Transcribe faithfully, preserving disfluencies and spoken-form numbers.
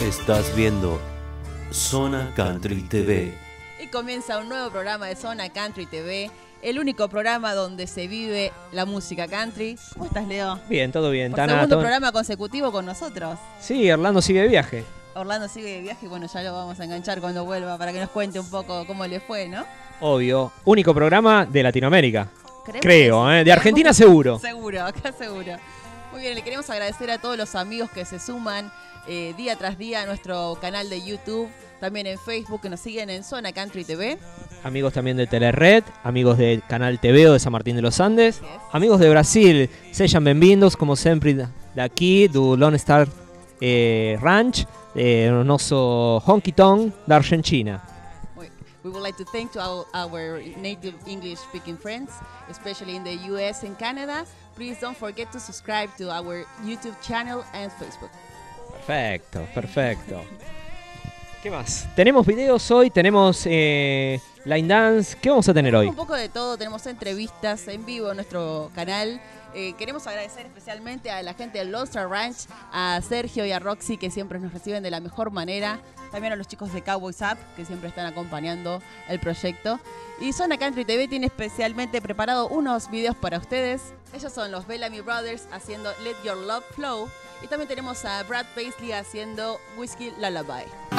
Estás viendo Zona Country T V. Y comienza un nuevo programa de Zona Country T V, el único programa donde se vive la música country. ¿Cómo estás, Leo? Bien, todo bien. Por Tana, segundo todo... programa consecutivo con nosotros. Sí, Orlando sigue de viaje. Orlando sigue de viaje y bueno, ya lo vamos a enganchar cuando vuelva para que nos cuente un poco cómo le fue, ¿no? Obvio. Único programa de Latinoamérica. Creemos Creo, que sí. ¿eh? De Argentina seguro. Seguro, acá seguro. Muy bien, le queremos agradecer a todos los amigos que se suman eh, día tras día a nuestro canal de YouTube, también en Facebook, que nos siguen en Zona Country T V. Amigos también de Telered, amigos del canal T V o de San Martín de los Andes, Yes. amigos de Brasil, sejam bem-vindos, como sempre, daqui do Lone Star eh, Ranch, eh, no nosso Honky Tonk da Argentina. We, we would like to thank to our, our native English-speaking friends, especially in the U S and Canada. Please don't forget to subscribe to our YouTube channel and Facebook. Perfecto, perfecto. ¿Qué más? Tenemos videos hoy, tenemos eh, line dance. ¿Qué vamos a tener hoy? Un poco de todo, tenemos entrevistas en vivo en nuestro canal. Eh, queremos agradecer especialmente a la gente del Lone Star Ranch, a Sergio y a Roxy, que siempre nos reciben de la mejor manera. También a los chicos de Cowboys Up, que siempre están acompañando el proyecto. Y Zona Country T V tiene especialmente preparado unos videos para ustedes. Ellos son los Bellamy Brothers haciendo Let Your Love Flow. Y también tenemos a Brad Paisley haciendo Whiskey Lullaby.